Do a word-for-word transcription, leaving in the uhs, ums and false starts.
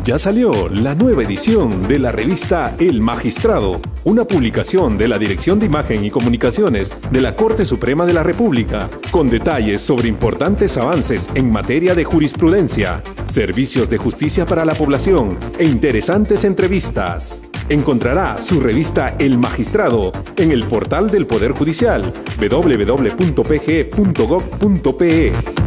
Ya salió la nueva edición de la revista El Magistrado, una publicación de la Dirección de Imagen y Comunicaciones de la Corte Suprema de la República, con detalles sobre importantes avances en materia de jurisprudencia, servicios de justicia para la población e interesantes entrevistas. Encontrará su revista El Magistrado en el portal del Poder Judicial, doble u doble u doble u punto p g punto gov punto p e.